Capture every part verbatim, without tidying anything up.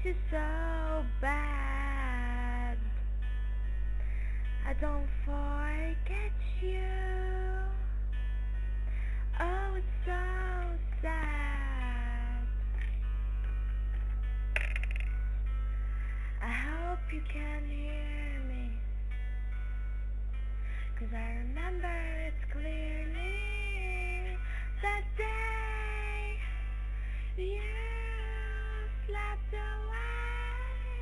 you so bad. I don't forget you. Oh, it's so sad. I hope you can hear me, 'cause I remember it clearly. That day you slept away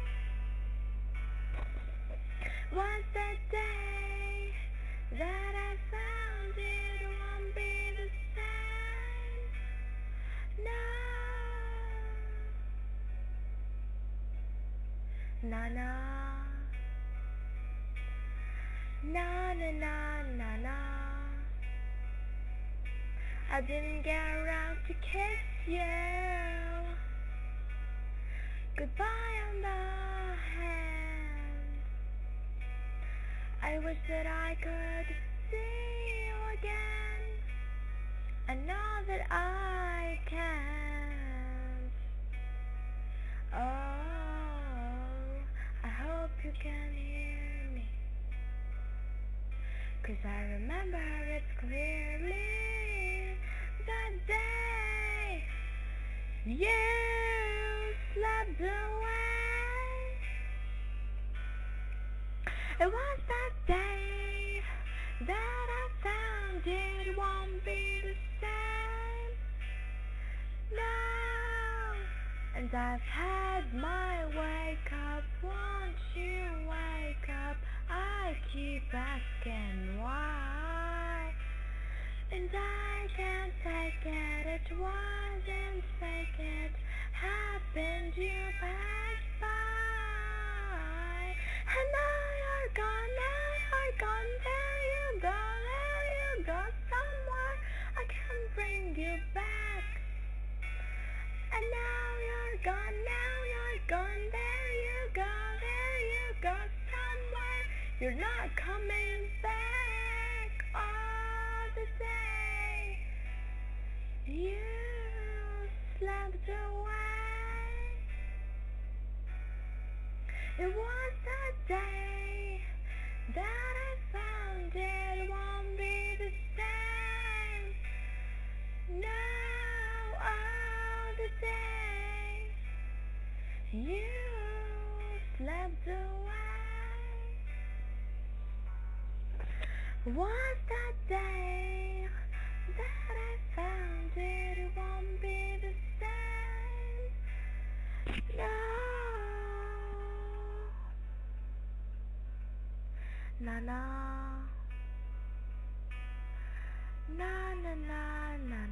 was the day that I found it won't be the same. No, no, no, no, no, no, no, no. I didn't get around to kiss you goodbye on the hand. I wish that I could see you again. I know that I can't. Oh, I hope you can hear me, 'cause I remember it clearly. That day you slept away. It was that day that I found it won't be the same. No, and I've had my wake up. Won't you wake up? I keep asking why, and I can't take it. It wasn't fake, it happened. You passed by, and now you're gone. Now you're gone. There you go. There you go. Somewhere I can bring you back. And now you're gone. Now you're gone. There you go. There you go. Somewhere you're not coming back. All the day you slept away. It was the day that I found it won't be the same. Now all the day you slept away. Was that day that I found it won't be the same. No, no, no, no, no, no, no.